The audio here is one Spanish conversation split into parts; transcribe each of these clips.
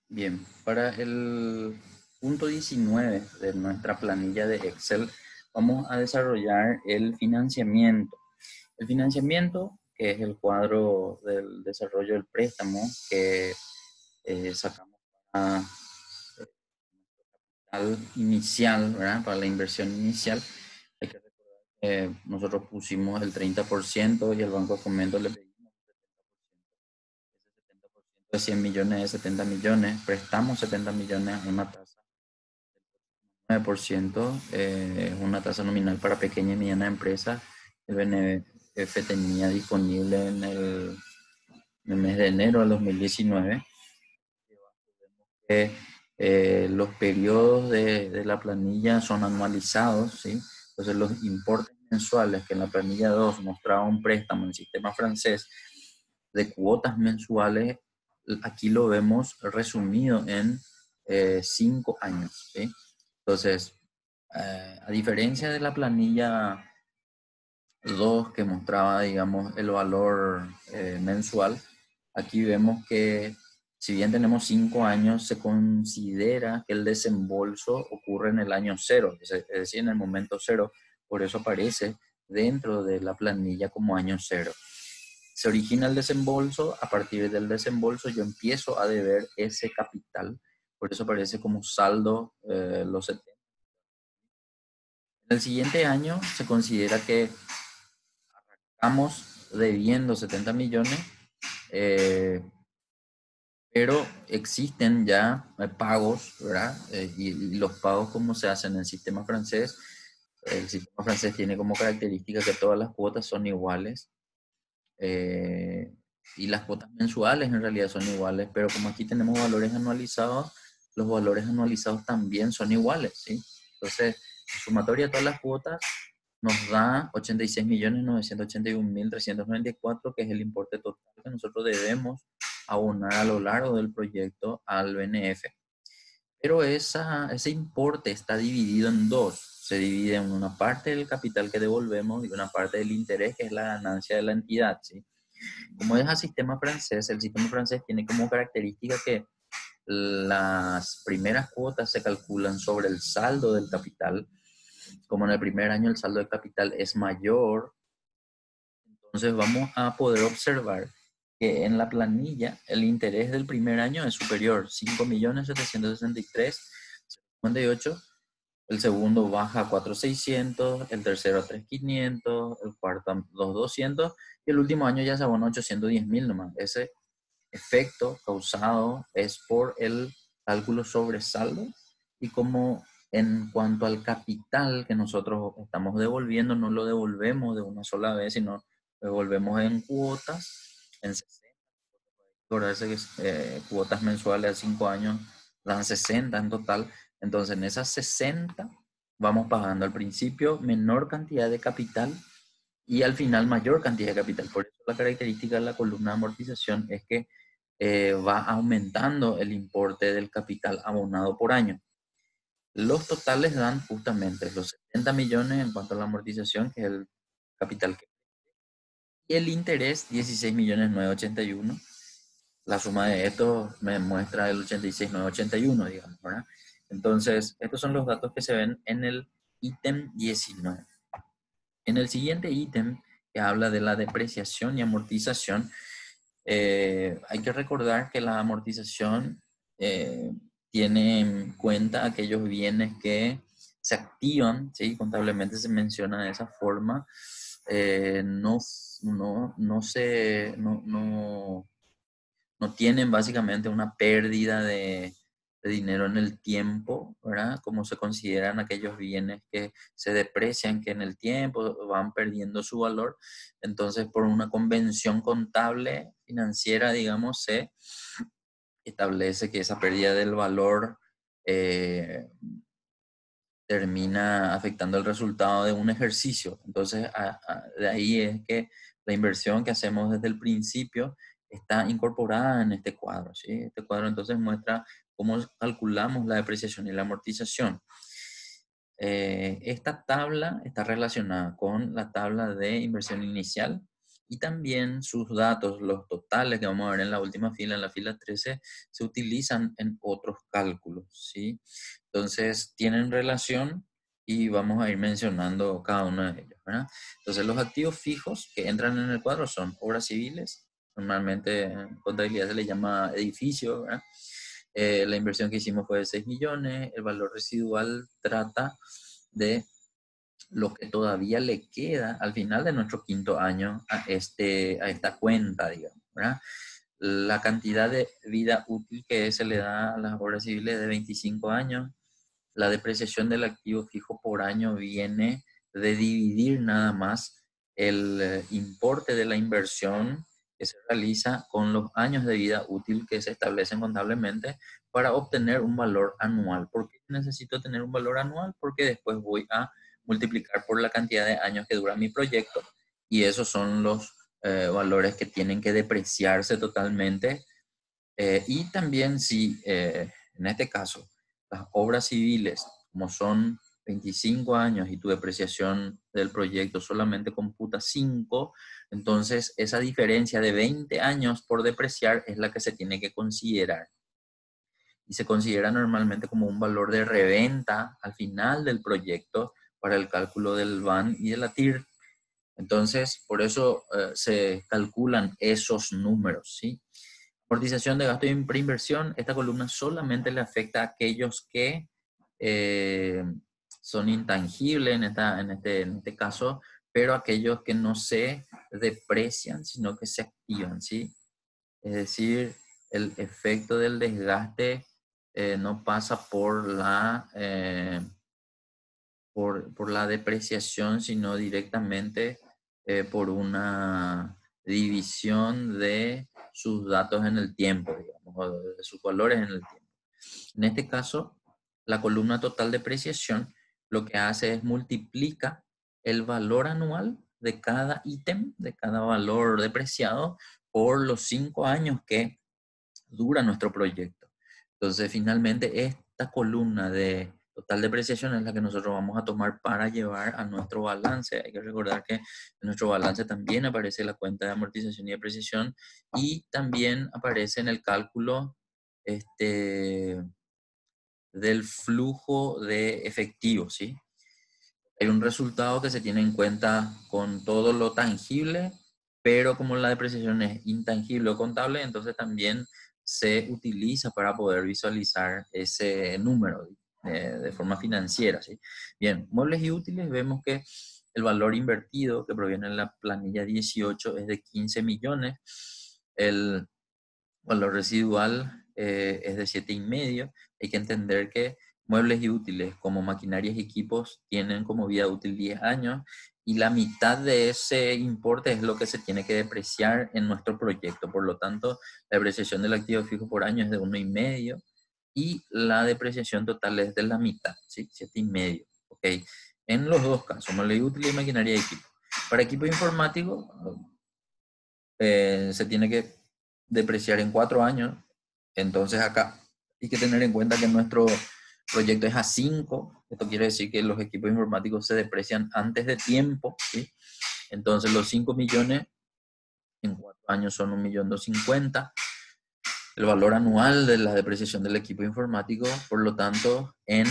Bien, para el punto 19 de nuestra planilla de Excel, vamos a desarrollar el financiamiento. El financiamiento, que es el cuadro del desarrollo del préstamo que sacamos para al inicial, ¿verdad? Para la inversión inicial, hay que recordar que nosotros pusimos el 30% y el Banco de Fomento le pedimos ese 70% de 100 millones, de 70 millones, prestamos 70 millones a una tasa 9%, es una tasa nominal para pequeña y mediana empresa. El BNF tenía disponible en el mes de enero del 2019. Que los periodos de la planilla son anualizados, ¿sí? Entonces los importes mensuales que en la planilla 2 mostraba un préstamo en el sistema francés de cuotas mensuales, aquí lo vemos resumido en 5 años, ¿sí? Entonces, a diferencia de la planilla 2 que mostraba, digamos, el valor mensual, aquí vemos que si bien tenemos 5 años, se considera que el desembolso ocurre en el año cero, es decir, en el momento cero. Por eso aparece dentro de la planilla como año cero. Se origina el desembolso, a partir del desembolso yo empiezo a deber ese capital, por eso aparece como saldo los 70. En el siguiente año se considera que estamos debiendo 70 millones, eh, pero existen ya pagos, ¿verdad? Y los pagos, ¿cómo se hacen en el sistema francés? El sistema francés tiene como característica que todas las cuotas son iguales, eh, y las cuotas mensuales en realidad son iguales, pero como aquí tenemos valores anualizados, los valores anualizados también son iguales, ¿sí? Entonces, sumatoria de todas las cuotas nos da 86.981.394, que es el importe total que nosotros debemos abonar a lo largo del proyecto al BNF. Pero ese importe está dividido en dos. Se divide en una parte del capital que devolvemos y una parte del interés, que es la ganancia de la entidad, ¿sí? Como es el sistema francés, el sistema francés tiene como característica que las primeras cuotas se calculan sobre el saldo del capital. Como en el primer año el saldo del capital es mayor, entonces vamos a poder observar que en la planilla el interés del primer año es superior, 5.763.58. El segundo baja a 4.600, el tercero a 3.500, el cuarto a 2.200 y el último año ya se abona 810.000 nomás. Ese efecto causado es por el cálculo sobre saldo, y como en cuanto al capital que nosotros estamos devolviendo, no lo devolvemos de una sola vez, sino lo devolvemos en cuotas, en 60. Acordarse que cuotas mensuales a 5 años dan 60 en total. Entonces, en esas 60 vamos pagando al principio menor cantidad de capital y al final mayor cantidad de capital. Por eso la característica de la columna de amortización es que va aumentando el importe del capital abonado por año. Los totales dan justamente los 70 millones en cuanto a la amortización, que es el capital que... Y el interés, 16.981.000. La suma de esto me muestra el 86.981, digamos, ¿verdad? Entonces, estos son los datos que se ven en el ítem 19. En el siguiente ítem, que habla de la depreciación y amortización, hay que recordar que la amortización eh, tiene en cuenta aquellos bienes que se activan, ¿sí? Contablemente se menciona de esa forma, no, no tienen básicamente una pérdida de dinero en el tiempo, ¿verdad? Como se consideran aquellos bienes que se deprecian, que en el tiempo van perdiendo su valor. Entonces, por una convención contable financiera, digamos, se establece que esa pérdida del valor eh, termina afectando el resultado de un ejercicio. Entonces, de ahí es que la inversión que hacemos desde el principio está incorporada en este cuadro, ¿sí? Este cuadro entonces muestra cómo calculamos la depreciación y la amortización. Esta tabla está relacionada con la tabla de inversión inicial Y también sus datos, los totales que vamos a ver en la última fila, en la fila 13, se utilizan en otros cálculos, ¿sí? Entonces, tienen relación y vamos a ir mencionando cada uno de ellos, ¿verdad? Entonces, los activos fijos que entran en el cuadro son obras civiles, normalmente en contabilidad se le llama edificio, ¿verdad? La inversión que hicimos fue de 6 millones, el valor residual trata de lo que todavía le queda al final de nuestro quinto año a esta cuenta, digamos, ¿verdad? La cantidad de vida útil que se le da a las obras civiles es de 25 años. La depreciación del activo fijo por año viene de dividir nada más el importe de la inversión que se realiza con los años de vida útil que se establecen contablemente para obtener un valor anual. ¿Por qué necesito tener un valor anual? Porque después voy a multiplicar por la cantidad de años que dura mi proyecto y esos son los valores que tienen que depreciarse totalmente. Y también si en este caso las obras civiles, como son 25 años y tu depreciación del proyecto solamente computa 5, entonces esa diferencia de 20 años por depreciar es la que se tiene que considerar. Y se considera normalmente como un valor de reventa al final del proyecto para el cálculo del VAN y de la TIR. Entonces, por eso se calculan esos números, ¿sí? Amortización de gasto de preinversión, esta columna solamente le afecta a aquellos que eh, son intangibles en este caso, pero aquellos que no se deprecian, sino que se activan, ¿sí? Es decir, el efecto del desgaste no pasa por la depreciación, sino directamente por una división de sus datos en el tiempo, digamos, o de sus valores en el tiempo. En este caso, la columna total depreciación lo que hace es multiplica el valor anual de cada ítem, de cada valor depreciado, por los 5 años que dura nuestro proyecto. Entonces, finalmente, esta columna de total depreciación es la que nosotros vamos a tomar para llevar a nuestro balance. Hay que recordar que en nuestro balance también aparece la cuenta de amortización y depreciación y también aparece en el cálculo del flujo de efectivo, ¿sí? Hay un resultado que se tiene en cuenta con todo lo tangible, pero como la depreciación es intangible o contable, entonces también se utiliza para poder visualizar ese número de forma financiera, ¿sí? Bien, muebles y útiles, vemos que el valor invertido que proviene en la planilla 18 es de 15 millones, el valor residual es de 7,5. Hay que entender que muebles y útiles como maquinarias y equipos tienen como vida útil 10 años y la mitad de ese importe es lo que se tiene que depreciar en nuestro proyecto. Por lo tanto, la depreciación del activo fijo por año es de 1,5 y la depreciación total es de la mitad, ¿sí? 7,5. ¿Ok? En los dos casos, muebles y útiles y maquinaria y equipo. Para equipo informático, se tiene que depreciar en 4 años. Entonces acá hay que tener en cuenta que nuestro proyecto es a 5. Esto quiere decir que los equipos informáticos se deprecian antes de tiempo, ¿sí? Entonces los 5 millones en 4 años son 1.250.000. El valor anual de la depreciación del equipo informático, por lo tanto, en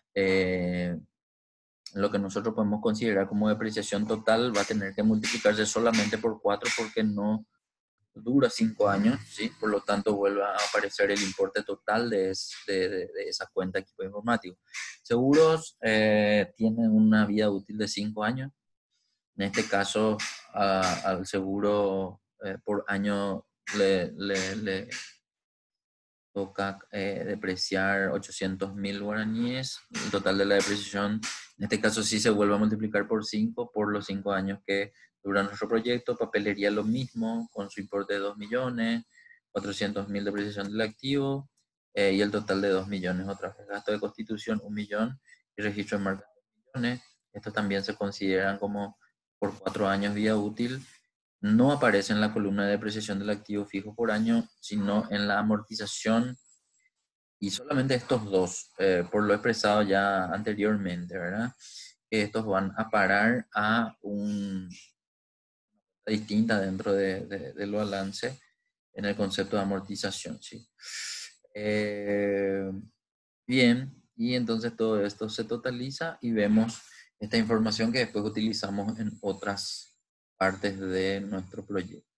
lo que nosotros podemos considerar como depreciación total, va a tener que multiplicarse solamente por 4 porque no dura 5 años, ¿sí? Por lo tanto, vuelve a aparecer el importe total de esa cuenta de equipo informático. Seguros tienen una vida útil de 5 años. En este caso, al seguro por año le toca depreciar 800.000 guaraníes. El total de la depreciación, en este caso sí se vuelve a multiplicar por 5 por los 5 años que dura nuestro proyecto. Papelería lo mismo, con su importe de 2 millones, 400.000 de depreciación del activo y el total de 2 millones otra vez. Gasto de constitución 1 millón y registro de marca 2 millones. Estos también se consideran como por 4 años vida útil. No aparece en la columna de depreciación del activo fijo por año, sino en la amortización y solamente estos dos, por lo expresado ya anteriormente, ¿verdad? Que estos van a parar a un distinta dentro del balance en el concepto de amortización, ¿sí? Eh, Bien, y entonces todo esto se totaliza y vemos esta información que después utilizamos en otras partes de nuestro proyecto.